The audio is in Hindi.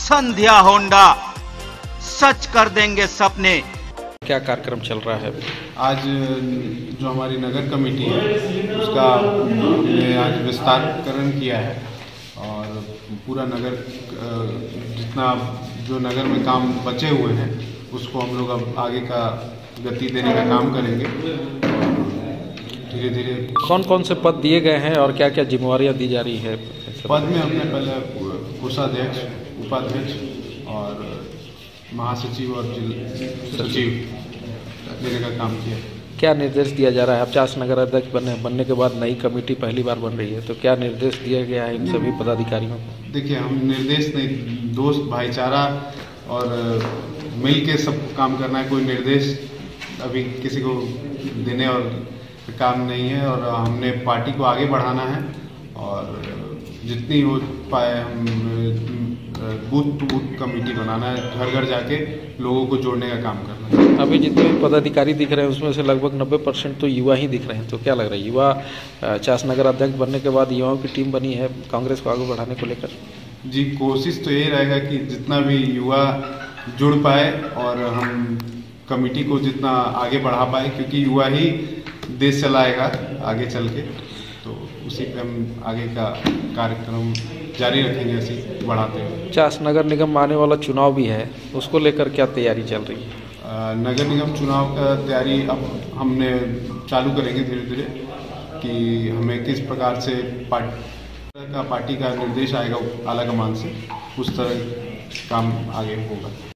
संध्या होंडा, सच कर देंगे सपने। क्या कार्यक्रम चल रहा है? आज जो हमारी नगर कमेटी है उसका हमने आज विस्तारीकरण किया है और पूरा नगर जितना जो नगर में काम बचे हुए हैं उसको हम लोग अब आगे का गति देने का काम करेंगे। धीरे धीरे कौन कौन से पद दिए गए हैं और क्या क्या जिम्मेवारियां दी जा रही है? पद में हमने पहले कोषाध्यक्ष, उपाध्यक्ष और महासचिव और सचिव देने का काम किया। क्या निर्देश दिया जा रहा है? 50 नगर अध्यक्ष बनने के बाद नई कमेटी पहली बार बन रही है, तो क्या निर्देश दिया गया है इन सभी पदाधिकारियों को? देखिए, हम निर्देश नहीं, दोस्त भाईचारा और मिल के सब काम करना है। कोई निर्देश अभी किसी को देने और काम नहीं है और हमने पार्टी को आगे बढ़ाना है और जितनी हो पाए हम बूथ टू बूथ कमेटी बनाना है, घर घर जाके लोगों को जोड़ने का काम करना है। अभी जितने भी पदाधिकारी दिख रहे हैं उसमें से लगभग 90% तो युवा ही दिख रहे हैं, तो क्या लग रहा है युवा 50 नगर अध्यक्ष बनने के बाद युवाओं की टीम बनी है कांग्रेस को आगे बढ़ाने को लेकर? जी, कोशिश तो यही रहेगा कि जितना भी युवा जुड़ पाए और हम कमेटी को जितना आगे बढ़ा पाए, क्योंकि युवा ही देश चलाएगा आगे चल के, तो उसी पे हम आगे का कार्यक्रम जारी रखेंगे ऐसे बढ़ाते हुए। 50 नगर निगम आने वाला चुनाव भी है, उसको लेकर क्या तैयारी चल रही है? नगर निगम चुनाव का तैयारी अब हमने चालू करेंगे धीरे धीरे कि हमें किस प्रकार से पार्टी का निर्देश आएगा आला कमान से, उस तरह काम आगे होगा।